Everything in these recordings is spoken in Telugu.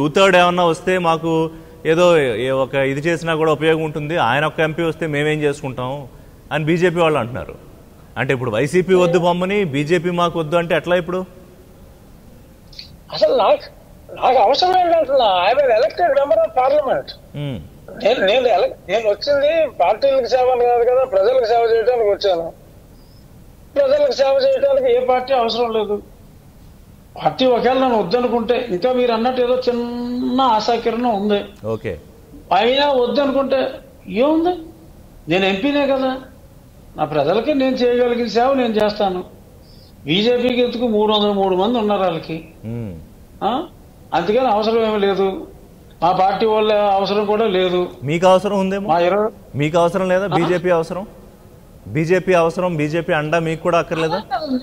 2/3 ఏమన్నా వస్తే మాకు ఏదో ఒక ఇది చేసినా కూడా ఉపయోగం ఉంటుంది, ఆయన ఒక ఎంపీ వస్తే మేమేం చేసుకుంటాం అని బీజేపీ వాళ్ళు అంటున్నారు. అంటే ఇప్పుడు వైసీపీ వద్దు బొమ్మని బీజేపీ మాకు వద్దు అంటే ఎట్లా ఇప్పుడు? అసలు నాకు అవసరం ఏంటంటున్నా, I'm elected member of parliament. నేను వచ్చింది పార్టీలకు సేవ కాదు కదా, ప్రజలకు సేవ చేయడానికి వచ్చాను. ప్రజలకు సేవ చేయడానికి ఏ పార్టీ అవసరం లేదు. పార్టీ ఒకవేళ నన్ను వద్దనుకుంటే, ఇంకా మీరు అన్నట్టు ఏదో చిన్న ఆశాకిరణం ఉంది, ఓకే, అయినా వద్దనుకుంటే ఏముంది, నేను ఎంపీనే కదా, నా ప్రజలకి నేను చేయగలిగిన సేవ నేను చేస్తాను. బీజేపీకి ఎందుకు 303 మంది ఉన్నారు వాళ్ళకి, అందుకని అవసరం ఏమీ లేదు. మా పార్టీ వాళ్ళ అవసరం కూడా లేదు. మీకు అవసరం ఉందేమో, మీకు అవసరం లేదా? బీజేపీ అవసరం, బీజేపీ అవసరం, బీజేపీ అండా మీకు కూడా అక్కర్లేదా?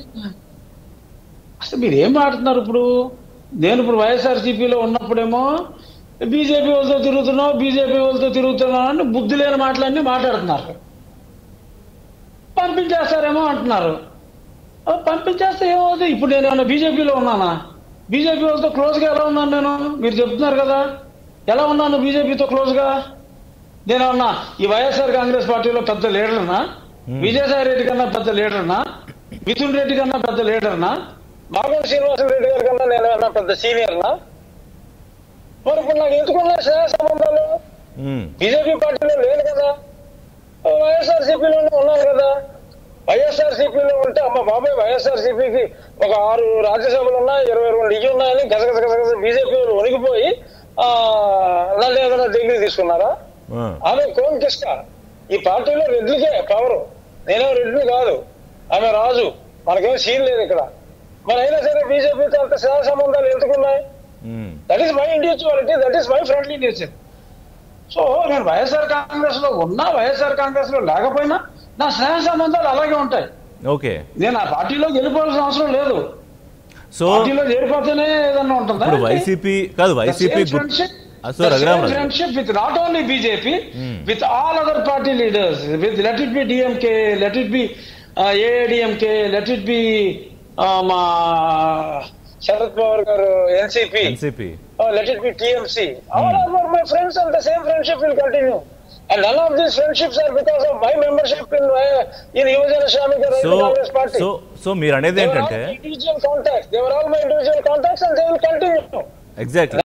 అసలు మీరు ఏం మాట్లాడుతున్నారు ఇప్పుడు? నేను ఇప్పుడు వైఎస్ఆర్సీపీలో ఉన్నప్పుడేమో బీజేపీ వాళ్ళతో తిరుగుతున్నావు, బీజేపీ వాళ్ళతో తిరుగుతున్నావు అని బుద్ధి లేని మాటలన్నీ మాట్లాడుతున్నారు. పంపించేస్తారేమో అంటున్నారు. పంపించేస్తే ఏమవుతుంది? ఇప్పుడు నేను ఏమన్నా బీజేపీలో ఉన్నానా? బీజేపీ వాళ్ళతో క్లోజ్గా ఎలా ఉన్నాను నేను? మీరు చెప్తున్నారు కదా, ఎలా ఉన్నాను బీజేపీతో క్లోజ్గా? నేనేమన్నా ఈ వైఎస్ఆర్ కాంగ్రెస్ పార్టీలో పెద్ద లీడర్నా? విజయసాయి రెడ్డి కన్నా పెద్ద లీడర్నా? మిథున్ రెడ్డి కన్నా పెద్ద లీడర్నా? బాబు శ్రీనివాసరెడ్డి గారి కన్నా నేను పెద్ద సీనియర్నా? మరి ఇప్పుడు నాకు ఎందుకున్నాయి స్నేహ సంబంధాలు? బీజేపీ పార్టీలో లేదు కదా, వైఎస్ఆర్సీపీలోనే ఉన్నాను కదా. వైఎస్ఆర్సీపీలో ఉంటే అమ్మ బాబాయ్, వైఎస్ఆర్సీపీకి ఒక 6 రాజ్యసభలు ఉన్నాయి, 22 ఇవి ఉన్నాయని గసగస బీజేపీ వాళ్ళు వణికిపోయి నన్ను ఏదైనా డిగ్రీ తీసుకున్నారా? ఆమె కోన్ కిష్ట. ఈ పార్టీలో రెడ్లకే పవరు, నేనేం రెడ్లు కాదు, ఆమె రాజు, మనకేం సీన్ లేదు ఇక్కడ. మరి అయినా సరే బీజేపీతో అంత స్నేహ సంబంధాలు ఎందుకున్నాయి? That is my individuality, that is my friendly nature. So నేను వైఎస్ఆర్ కాంగ్రెస్ లో ఉన్నా, వైఎస్ఆర్ కాంగ్రెస్ లో లేకపోయినా నా స్నేహ సంబంధాలు అలాగే ఉంటాయి. ఓకే, నేను ఆ పార్టీలో వెళ్ళిపోవాల్సిన అవసరం లేదు. సో పార్టీలో చేరిపోతేనే ఏదన్నా ఉంటుంది. వైసీపీ కాదు, YCP friendship with not only BJP, with all other party leaders, with let it be DMK, let it be AIADMK, let it be మా శరద్ పవార్ గారు NCP, let it be TMC. All are my friends and the same friendship will continue. And none of these friendships are because of my membership in Yuvajana Shramika Congress Party. So మీరు అనేది ఏంటంటే individual contacts. They were all my individual contacts and they will continue. Exactly.